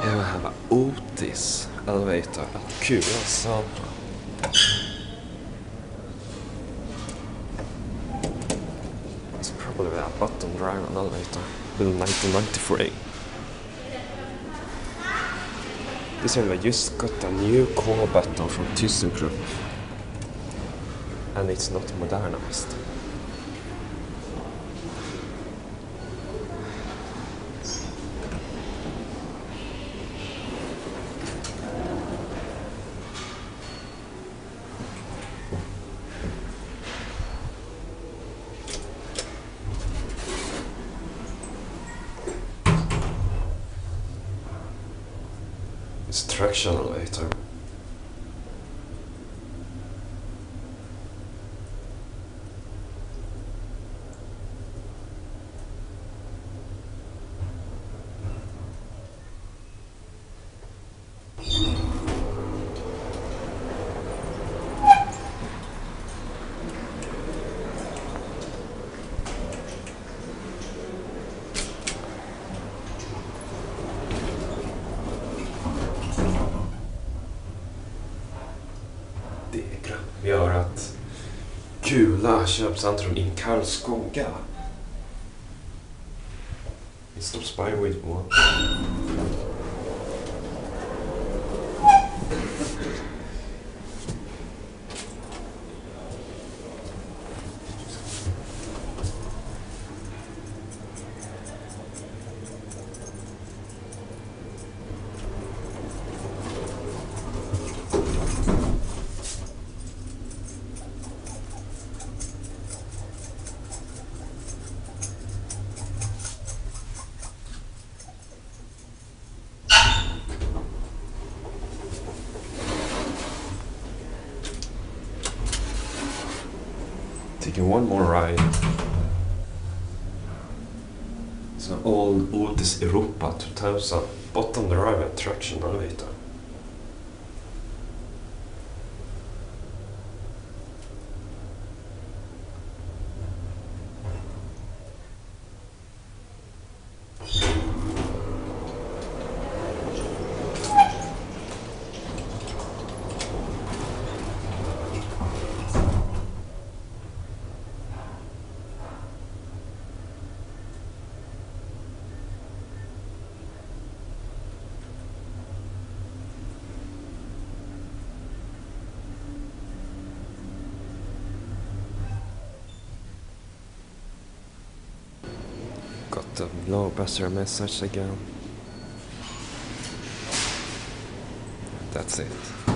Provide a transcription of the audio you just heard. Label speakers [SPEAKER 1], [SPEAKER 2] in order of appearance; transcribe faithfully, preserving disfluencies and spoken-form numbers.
[SPEAKER 1] And we have a Otis elevator at Kula Sana. It's probably a bottom drive elevator, built nineteen ninety-three. This one I just got a new core button from ThyssenKrupp, and it's not modernized. It's traction elevator. Vi har ett Kula köpcentrum i Karlskoga. It stops by with one. Taking one more ride. It's an old Otis Europa two thousand bottom drive and traction elevator. Got the low buzzer message again. That's it.